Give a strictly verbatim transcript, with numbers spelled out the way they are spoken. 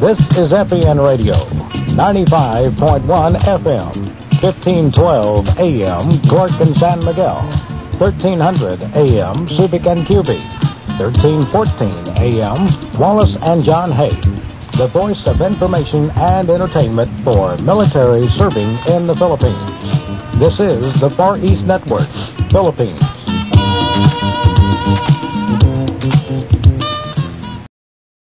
This is F E N Radio, ninety-five point one F M, fifteen twelve A M, Cork and San Miguel, thirteen hundred A M, Subic and Cubi, thirteen fourteen A M, Wallace and John Hay, the voice of information and entertainment for military serving in the Philippines. This is the Far East Network, Philippines.